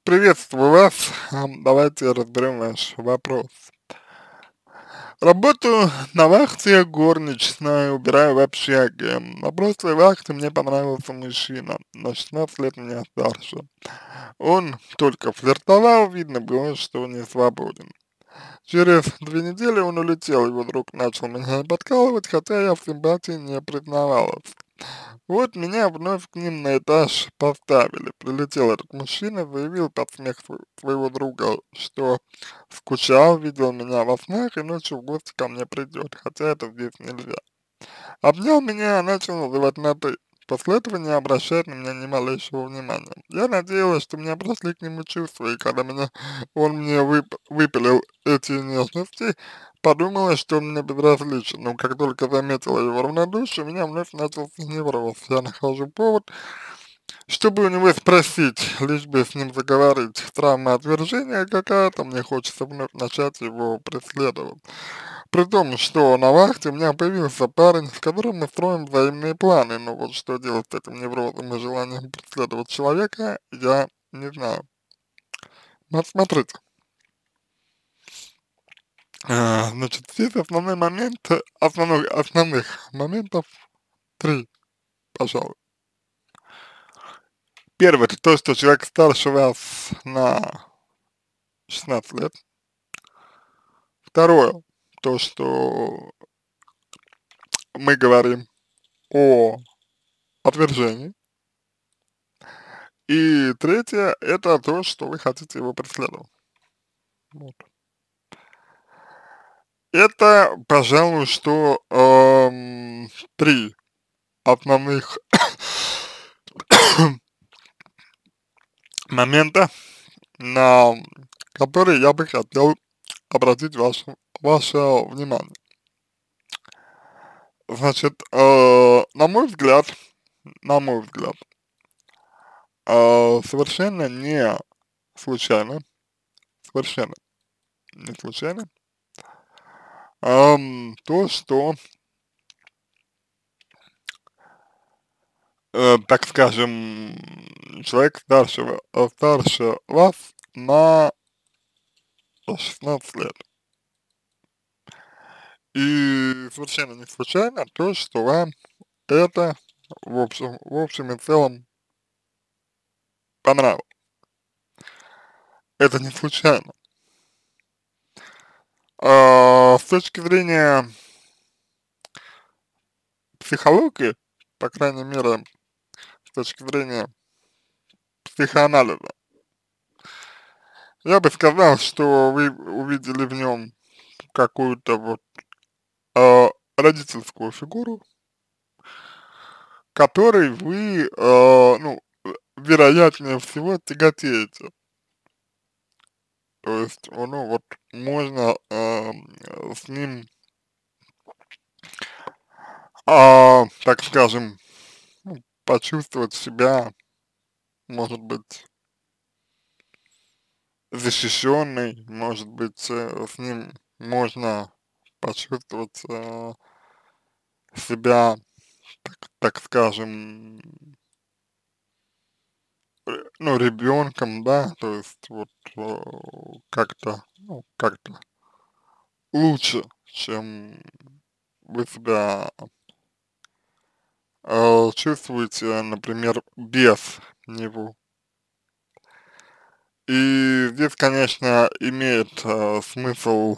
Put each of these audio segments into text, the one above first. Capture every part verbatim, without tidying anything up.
Приветствую вас. Ам, Давайте разберем ваш вопрос. Работаю на вахте горничной, убираю в общаге. На прошлой вахте мне понравился мужчина, на шестнадцать лет меня старше. Он только флиртовал, видно было, что не свободен. Через две недели он улетел, его друг начал меня подкалывать, хотя я в симпатии не признавалась. Вот меня вновь к ним на этаж поставили. Прилетел этот мужчина, заявил под смех св- своего друга, что скучал, видел меня во снах и ночью в гости ко мне придет, хотя это здесь нельзя. Обнял меня, начал называть на «ты». После этого не обращает на меня ни малейшего внимания. Я надеялась, что у меня прошли к нему чувства, и когда меня, он мне вып, выпилил эти нежности, подумала, что он мне безразличен. Но как только заметила его равнодушие, у меня вновь начался невроз. Я нахожу повод, чтобы у него спросить, лишь бы с ним заговорить. Травма отвержения какая-то, мне хочется вновь начать его преследовать. При том, что на вахте у меня появился парень, с которым мы строим взаимные планы, но вот что делать с этим неврозом и желанием преследовать человека, я не знаю. Вот смотрите, а, значит, здесь основные моменты, основных, основных моментов три, пожалуй. Первое, это то, что человек старше вас на шестнадцать лет. Второе, то, что мы говорим о отвержении. И третье, это то, что вы хотите его преследовать. Вот. Это, пожалуй, что ам, три основных момента, на которые я бы хотел обратить ваше, ваше внимание. Значит, э, на мой взгляд, на мой взгляд, э, совершенно не случайно, совершенно не случайно, ам, то, что, э, так скажем, человек старше, ва- э, старше вас на шестнадцать лет. И совершенно не случайно то, что вам это в общем, в общем и целом понравилось. Это не случайно. А, с точки зрения психологии, по крайней мере, с точки зрения психоанализа, я бы сказал, что вы увидели в нем какую-то вот а, родительскую фигуру, которой вы, а, ну, вероятнее всего, тяготеете. То есть, о, ну вот, можно ам, с ним, а, так скажем, ну, почувствовать себя, может быть, защищенной, может быть, э, с ним можно почувствовать э, себя, так, так скажем, э, ну, ребенком, да, то есть вот э, как-то, ну, как-то лучше, чем вы себя э, чувствуете, например, без него. И здесь, конечно, имеет э, смысл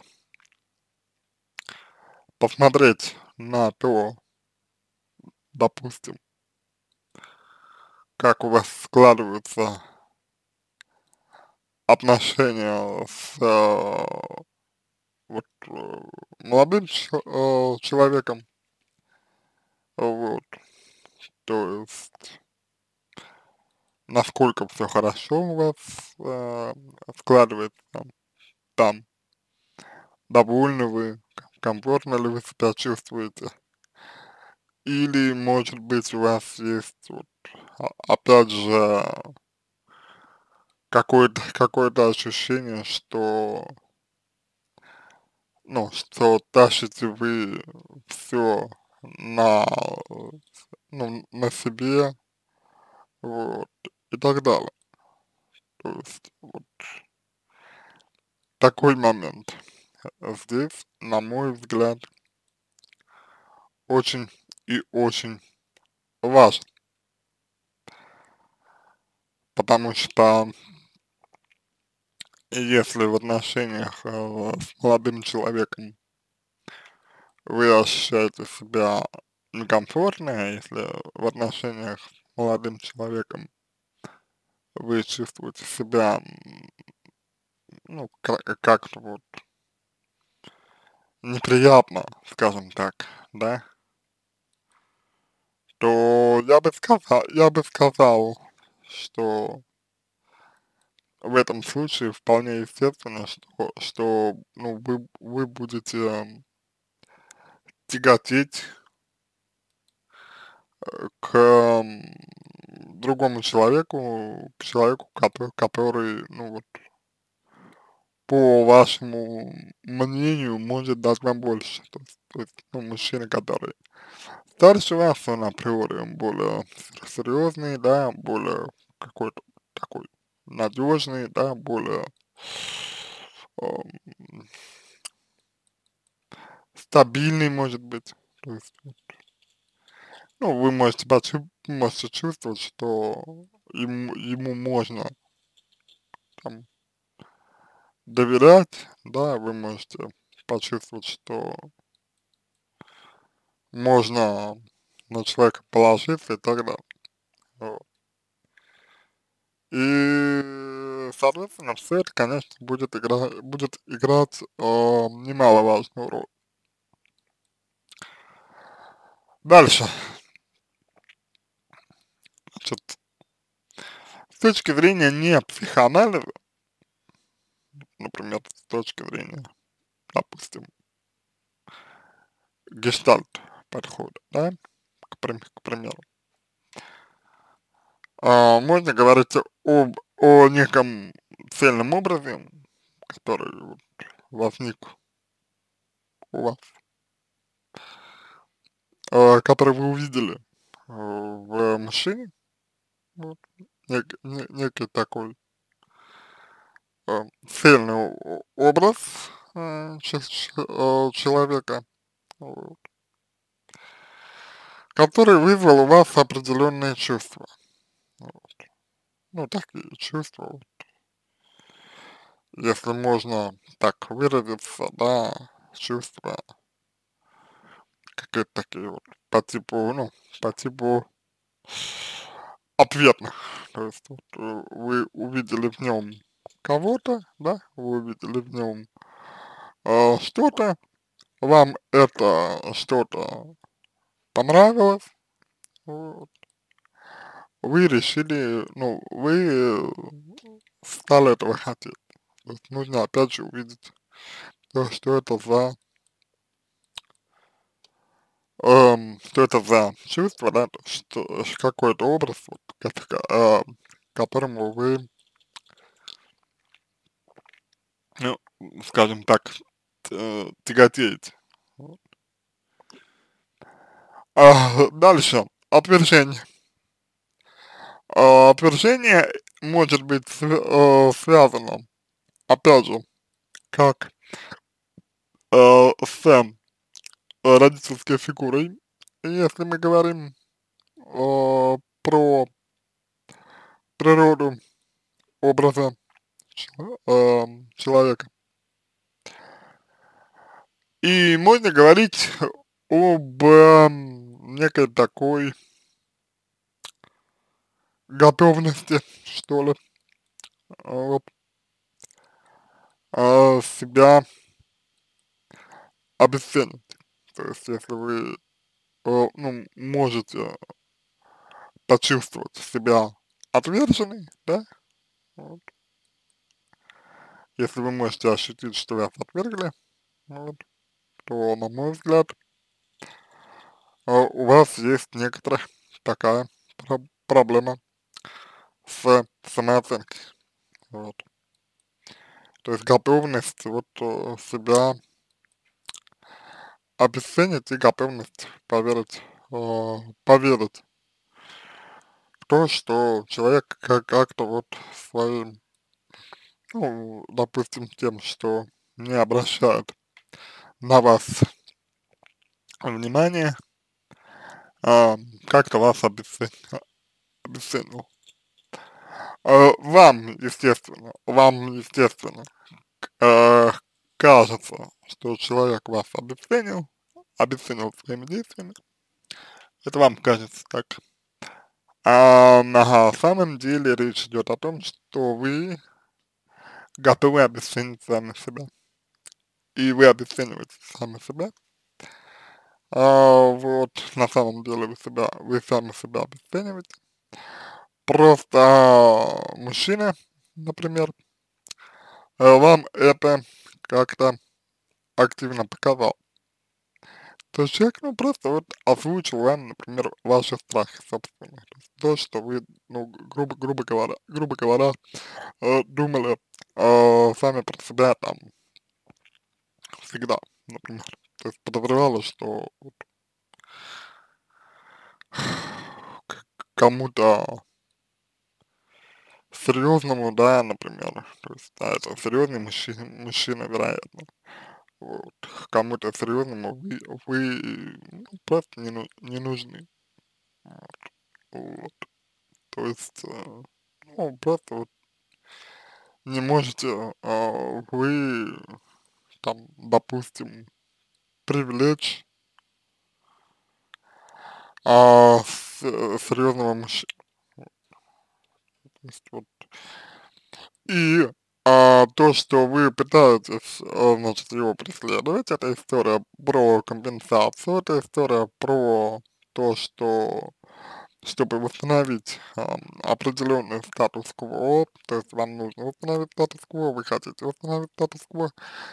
посмотреть на то, допустим, как у вас складываются отношения с э, вот, э, молодым чел- э, человеком, вот, то есть насколько все хорошо у вас э, складывается там, довольны вы, комфортно ли вы себя чувствуете, или, может быть, у вас есть, вот, а- опять же, какое-то какое-то ощущение, что, ну, что тащите вы все на, ну, на себе, вот, и так далее. То есть вот такой момент э, здесь, на мой взгляд, очень и очень важен, потому что если в отношениях э, с молодым человеком вы ощущаете себя некомфортно, а если в отношениях с молодым человеком вы чувствуете себя, м, ну, ка- как-то вот неприятно, скажем так, да, то я бы сказал, я бы сказал, что в этом случае вполне естественно, что, что ну, вы, вы будете м, тяготеть э, к м, другому человеку, к человеку, который, который, ну вот, по вашему мнению, может дать вам больше. То есть, то есть ну, мужчина, который старше вас, он априори более серьезный, да, более какой-то такой надежный, да, более ам, стабильный, может быть. То есть, ну, вы можете, почу- можете чувствовать, что ему, ему можно там доверять, да, вы можете почувствовать, что можно на человека положиться и так далее. Вот. И, соответственно, все это, конечно, будет, игра, будет играть э, немаловажную роль. Дальше, значит, с точки зрения не психоанализа, например, с точки зрения, допустим, гештальт подхода, да, к, прим- к примеру, а, можно говорить об, о неком цельном образе, который вот возник у вас, э, который вы увидели э, в машине, вот, нек- не- некий такой э, цельный о- образ э, че- че- э, человека, вот, который вызвал у вас определенные чувства. Вот. Ну, такие чувства, вот, если можно так выразиться, да, чувства какие-то такие вот по типу, ну, по типу ответных. То есть вот, э, вы увидели в нем кого-то, да, вы увидели в нем э, что-то, вам это что-то понравилось, вот, вы решили, ну, вы э, стали этого хотеть. То есть нужно опять же увидеть, то, что это за, эм, что это за чувство, да, то, что какой-то образ, вот, как- э, к которому вы, ну, скажем так, т- тяготеете. Вот. А, дальше. Отвержение. А, отвержение может быть св- э, связано, опять же, как э, с э, родительской фигурой, если мы говорим э, про природу образа чел- э, человека. И можно говорить об э, некой такой готовности, что ли, вот, э, себя обесценить. То есть, если вы э, ну, можете почувствовать себя отверженной, да, вот, если вы можете ощутить, что вас отвергли, вот, то, на мой взгляд, э, у вас есть некоторая такая про- проблема с самооценкой, вот. То есть готовность вот э, себя обесценить и готовность поверить, э, поверить в то, что человек как- как-то вот своим ну, допустим, тем, что не обращают на вас внимание, а, как-то вас обесцен обесценивал. Э, вам, естественно, вам, естественно, э, кажется, что человек вас обесценил, обесценил своими действиями. Это вам кажется так. А на самом деле речь идет о том, что вы готовы обесценить сами себя. И вы обесцениваете сами себя. А, вот, на самом деле вы себя, вы сами себя обесцениваете. Просто мужчина, например, э, вам это как-то активно показал. То есть человек, ну, просто вот озвучил вам, например, ваши страхи собственные. То есть то, что вы, ну, грубо, грубо говоря, грубо говоря, э, думали э, сами про себя там всегда, например. То есть подозревала, что вот к- кому-то серьезному, да, например, то есть, да, это серьезный мужчина, мужчина, вероятно, вот, кому-то серьезному вы, вы ну, просто не, ну- не нужны, вот, то есть, э, ну, просто вот не можете а, вы там, допустим, привлечь а, с, э, серьезного мужчину, то есть вот. И а, то, что вы пытаетесь, а, значит, его преследовать, это история про компенсацию, это история про то, что чтобы восстановить ам, определенный статус-кво, то есть вам нужно восстановить статус-кво, вы хотите восстановить статус-кво,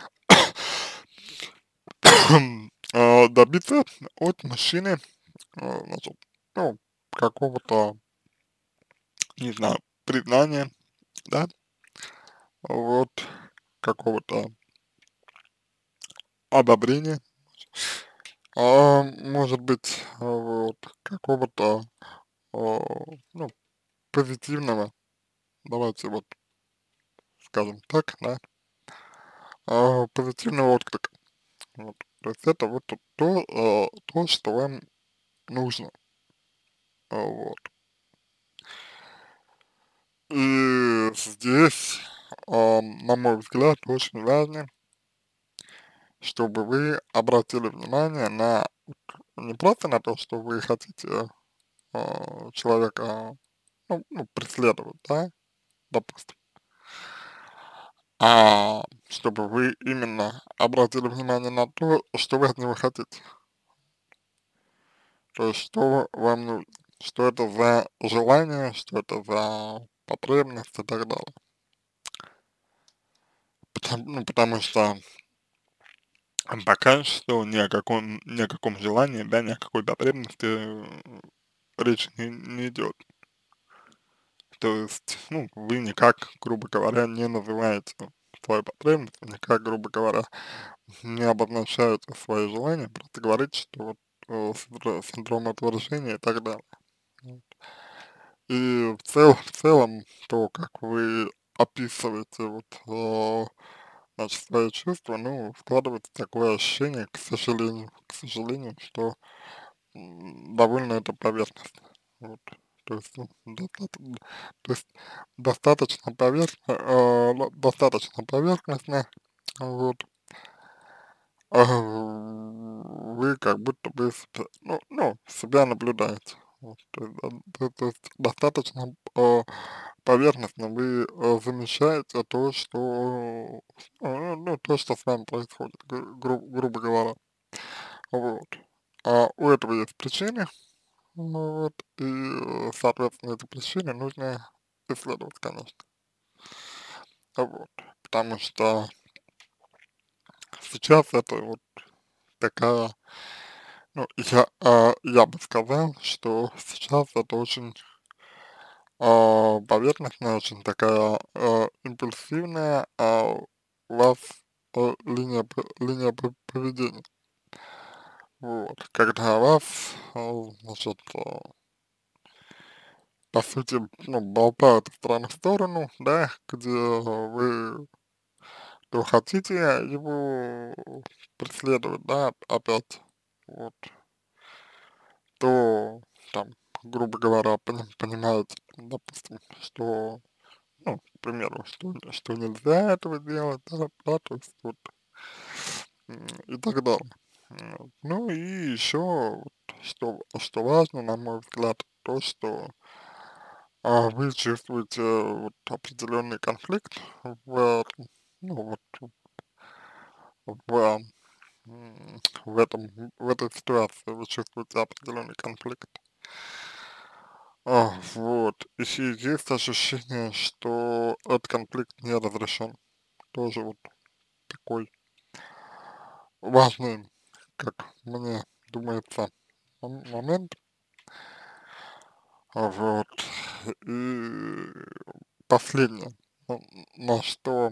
а, добиться от мужчины, а, значит, ну, какого-то, не знаю, признания, да, вот, какого-то одобрения, а, может быть, а, вот, какого-то, а, ну, позитивного, давайте вот скажем так, да, а, позитивного отклика. Вот. То есть это вот то, а, то, что вам нужно. А, вот. И здесь, а, на мой взгляд, очень важно, чтобы вы обратили внимание на не просто на то, что вы хотите а, человека, ну, ну, преследовать, да, допустим, а чтобы вы именно обратили внимание на то, что вы от него хотите. То есть, что вам нужно, что это за желание, что это за потребность и так далее. Потому, ну, потому что пока что ни о каком, ни о каком желании, да, ни о какой потребности э, речь не, не идет. То есть, ну, вы никак, грубо говоря, не называете свою потребность, никак, грубо говоря, не обозначаете свои желания, просто говорите, что вот э, синдро- синдром отвержения и так далее. Вот. И в цел, в целом, то, как вы описываете вот, э, значит, свои чувства, ну, складывается такое ощущение, к сожалению, к сожалению, что м, довольно это поверхностно. Вот. То есть, ну, достаточно, то есть достаточно поверхностно, э, ну, достаточно поверхностно, вот, а, вы как будто бы себя, ну, ну, себя наблюдаете. Вот, то есть, да, то, то есть достаточно э, поверхностно вы э, замечаете то, что, э, ну, то, что с вами происходит, гру- гру- грубо говоря. Вот. А у этого есть причины, ну вот, и, э, соответственно, эти причины нужно исследовать, конечно. Вот. Потому что сейчас это вот такая, ну, я, а, я бы сказал, что сейчас это очень а, поверхностная, очень такая а, импульсивная, а у вас а, линия, п- линия п- поведения. Вот. Когда вас, а, значит, а, по сути, ну, болтают из стороны в сторону, да, где вы то хотите его преследовать, да, опять, вот, то там, грубо говоря, пони- понимаете, допустим, что, ну, к примеру, что, что нельзя этого делать, да, да, то есть вот, м, и так далее. М, Ну и еще, вот, что, что важно, на мой взгляд, то, что а, вы чувствуете вот определенный конфликт в, этом, ну, вот, в, м, в этом, в этой ситуации вы чувствуете определенный конфликт. А, вот. И есть ощущение, что этот конфликт не разрешен. Тоже вот такой важный, как мне думается, мом- момент. А, Вот. И последнее, на на что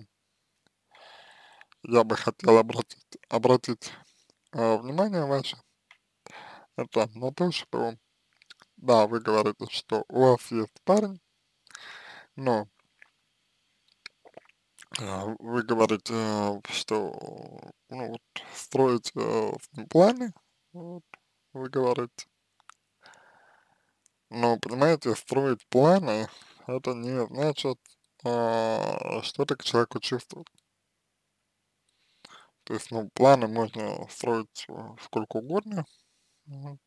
я бы хотел обратить, обратить а, внимание ваше, это на то, что, да, вы говорите, что у вас есть парень, но а, вы говорите, э, что, ну, вот, строите э, с ним планы, вот, вы говорите, но, понимаете, строить планы, это не значит, а, что ты к человеку чувствуешь. То есть, ну, планы можно строить э, сколько угодно, вот.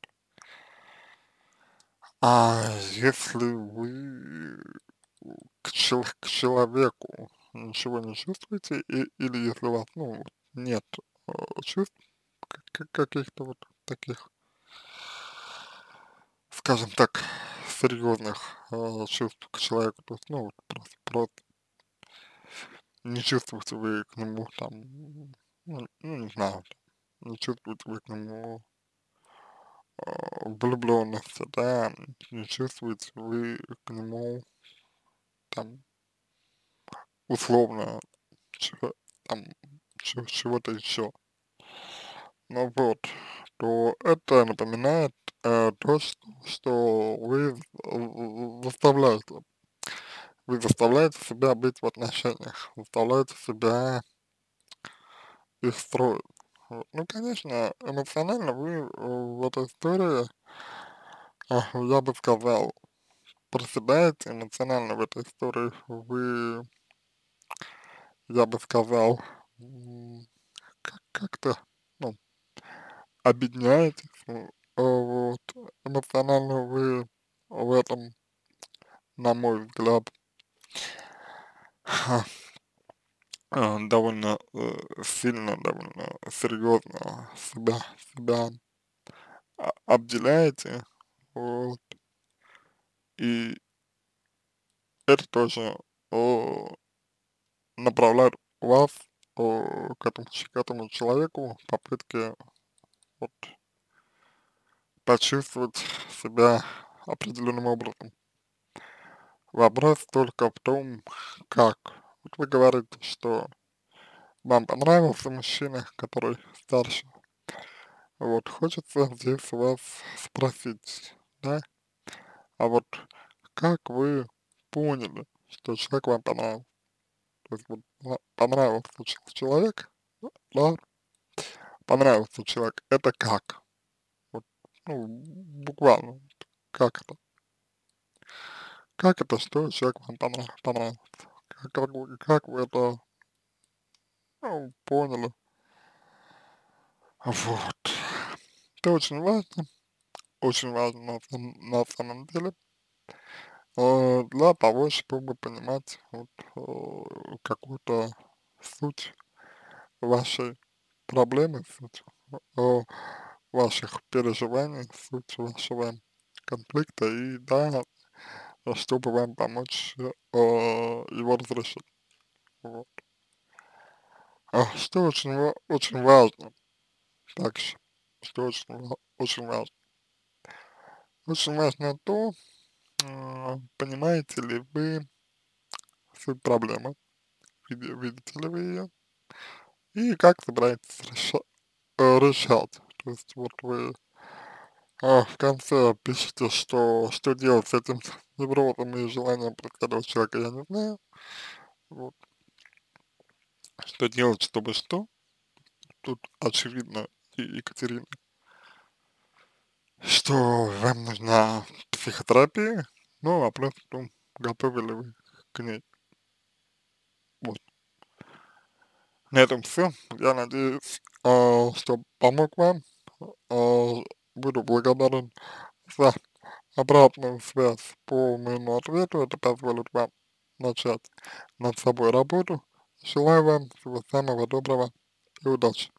А если вы к, чел- к человеку ничего не чувствуете, и, или если у вас, ну, вот нет э, чувств, К к каких-то вот таких, скажем так, серьезных, а, чувств к человеку. То есть, ну, вот просто просто не чувствуете вы к нему там, ну ну, не знаю, не чувствуете вы к нему, а, влюблённости, да, не чувствуете вы к нему там условно чего там чего чего-то еще. Ну вот, то это напоминает, э, то, что что вы в в заставляете Вы заставляете себя быть в отношениях, заставляете себя их строить. Вот. Ну, конечно, эмоционально вы э, в этой истории, а, я бы сказал, проседаете эмоционально в этой истории. Вы, я бы сказал, м, как- как-то, ну, объединяетесь, ну, а вот, эмоционально вы в этом, на мой взгляд, а, довольно э, сильно, довольно серьезно себя, себя а, обделяете, вот, и это тоже о, направляет вас о, к этому, ч- к этому человеку в попытке вот, почувствовать себя определенным образом. Вопрос только в том, как. Вот вы говорите, что вам понравился мужчина, который старше. Вот, хочется здесь у вас спросить, да, а вот как вы поняли, что человек вам понравился? То есть вот по понравился ч человек, да, понравился человек. Это как? Вот, ну, буквально, вот как это? Как это, что человек вам понрав понравился? Как как вы как вы это, ну, поняли? Вот. Это очень важно, очень важно на сам на самом деле, э, для того, чтобы понимать вот, э, какую-то суть вашей проблемы, суть э, ваших переживаний, суть вашего конфликта и, да, чтобы вам помочь э, его разрешить. Вот. А что очень, ва- очень важно также, что очень, ва- очень важно. Очень важно то, э, понимаете ли вы суть проблемы, види- видите ли вы ее, и как собираетесь реша- э, решать. То есть вот вы а, в конце пишете, что что делать с этим, запросам и желаниям каждого человека я не знаю. Вот. Что делать, чтобы что? Тут очевидно, и Екатерина, что вам нужна психотерапия, ну, вопрос в том, готовы ли вы к ней. Вот. На этом все. Я надеюсь, а, что помог вам. А, буду благодарен за обратную связь по моему ответу. Это позволит вам начать над собой работу. Желаю вам всего самого доброго и удачи.